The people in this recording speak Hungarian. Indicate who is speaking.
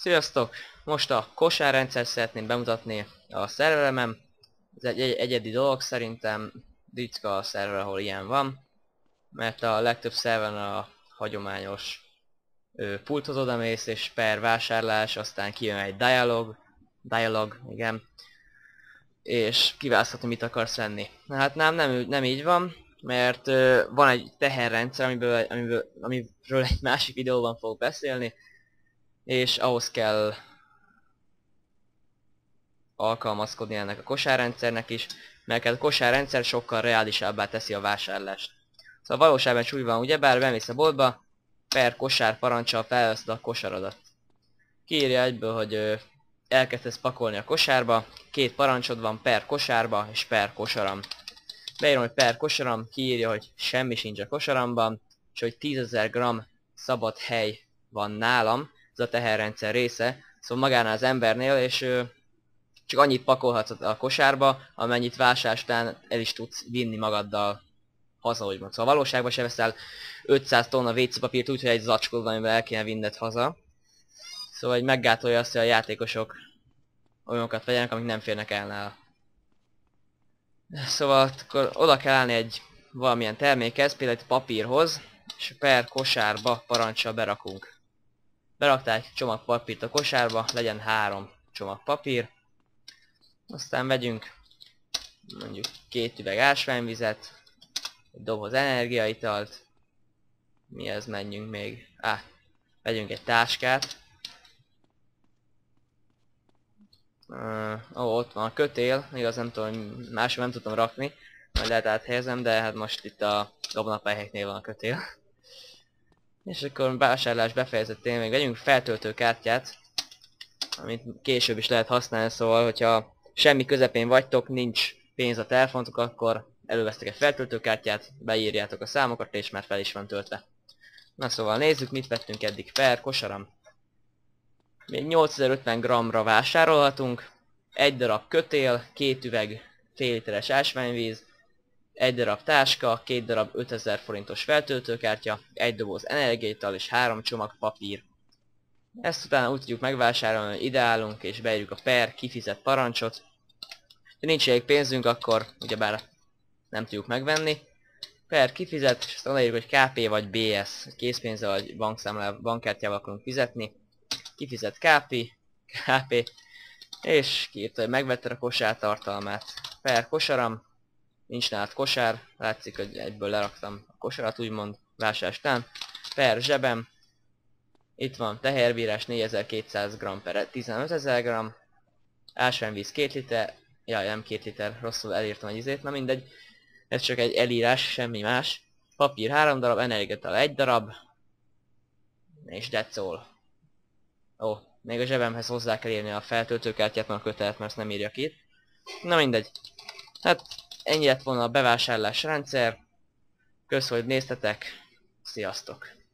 Speaker 1: Sziasztok! Most a kosárrendszert szeretném bemutatni a szerveremem. Ez egy egyedi dolog szerintem, ritka a szerver, ahol ilyen van. Mert a legtöbb szerveren a hagyományos pulthoz odamész és per vásárlás, aztán kijön egy dialog, igen. És kiválaszthatod, mit akarsz venni. Na hát nem így van, mert van egy teherrendszer, amiről egy másik videóban fogok beszélni. És ahhoz kell alkalmazkodni ennek a kosárrendszernek is, mert a kosárrendszer sokkal reálisabbá teszi a vásárlást. Szóval valóságban is úgy van, ugyebár bemész a boltba, per kosár parancsal felveszed a kosaradat. Kiírja egyből, hogy elkezdesz pakolni a kosárba, két parancsod van per kosárba és per kosaram. Beírom, hogy per kosaram, kiírja, hogy semmi sincs a kosaramban, és hogy 10.000 g szabad hely van nálam, ez a teherrendszer része, szóval magánál az embernél, és csak annyit pakolhatsz a kosárba, amennyit vásárlás után el is tudsz vinni magaddal haza, úgymond. Szóval valóságban se veszel 500 tonna WC papírt úgy, hogy egy zacskód van, amivel el kéne vinned haza. Szóval egy meggátolja azt, hogy a játékosok olyanokat vegyenek, amik nem férnek el nála. Szóval akkor oda kell állni egy valamilyen termékhez, például egy papírhoz, és per kosárba parancsal berakunk. Beraktál egy csomag papírt a kosárba, legyen 3 csomag papír. Aztán vegyünk mondjuk 2 üveg ásványvizet, egy doboz energiaitalt. Mihez menjünk még? Vegyünk egy táskát. Ott van a kötél, igaz nem tudom, máshol nem tudtam rakni, majd lehet áthelyezem, de hát most itt a dobnapályhelyeknél van a kötél. És akkor vásárlás befejezettén még vegyünk feltöltőkártyát, amit később is lehet használni, szóval hogyha semmi közepén vagytok, nincs pénz a telefonotok, akkor elővesztek egy feltöltőkártyát, beírjátok a számokat és már fel is van töltve. Na szóval nézzük, mit vettünk eddig per kosaram. Még 8050 g-ra vásárolhatunk, egy darab kötél, 2 üveg fél literes ásványvíz, egy darab táska, 2 darab 5000 forintos feltöltőkártya, egy doboz energiaital és 3 csomag papír. Ezt utána úgy tudjuk megvásárolni, hogy ide állunk és beírjuk a per kifizet parancsot. Ha nincs elég pénzünk, akkor ugyebár nem tudjuk megvenni. Per kifizet, és azt odaírjuk, hogy KP vagy BS, készpénzzel vagy bankkártyával akarunk fizetni. Kifizet KP, és kiírta, hogy megvetted a kosár tartalmát. Per kosaram, nincs nálad kosár, látszik, hogy egyből leraktam a kosarat úgymond, vásárlás után. Per zsebem, itt van teherbírás 4200 g per 15000 g, ásványvíz 2 liter, jaj nem 2 liter, rosszul elírtam egy izét, na mindegy, ez csak egy elírás, semmi más. Papír 3 darab, energiatal 1 darab, és that's all. Ó, még a zsebemhez hozzá kell írni a feltöltőkártyát, mert a kötelet, mert ezt nem írja ki. Na mindegy. Hát ennyi lett volna a bevásárlás rendszer. Kösz, hogy néztetek. Sziasztok!